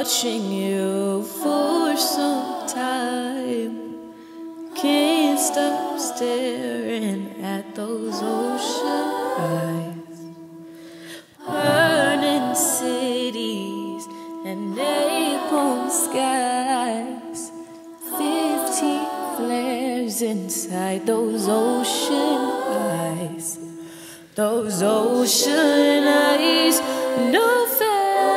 watching you for some time. Can't stop staring at those ocean eyes. Burning cities and napalm skies. 15 flares inside those ocean eyes. Those ocean eyes, no fair.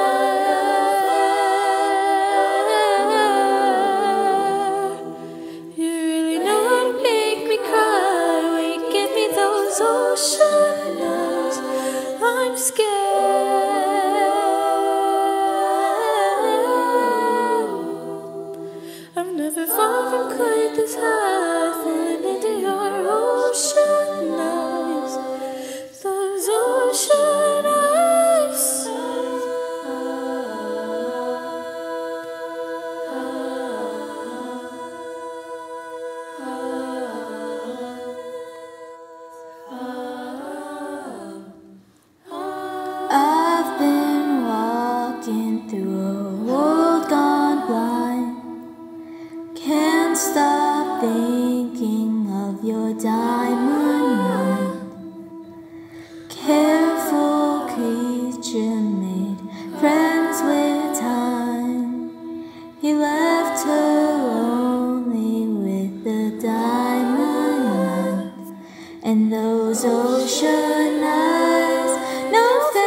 You really know how to make me cry when you give me those ocean eyes. I'm scared. I've never fallen from quite this high, falling into your ocean eyes. Those ocean eyes. I've been walking through a world gone blind. Can't stop thinking of your diamond mind. Careful creature made friends with time. He left her lonely with the diamond knife and those ocean eyes, no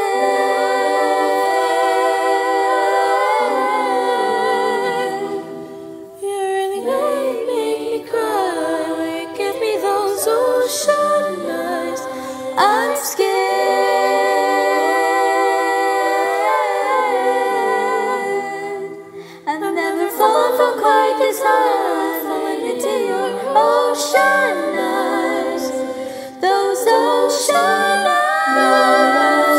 fair. You really know you make me cry when you give me those ocean eyes. I'm scared. I've never fallen from quite this high, falling into your ocean eyes. Those ocean eyes.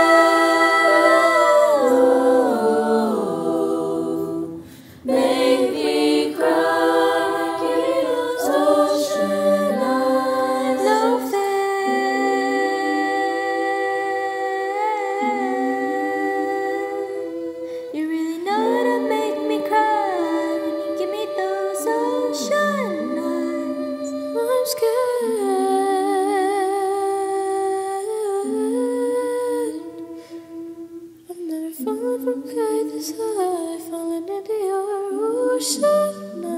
Make me cry, give me those ocean eyes. No fair. You really know how to make me cry when you give me those ocean eyes. I'm scared. I've never fallen from quite this high, falling into your ocean eyes.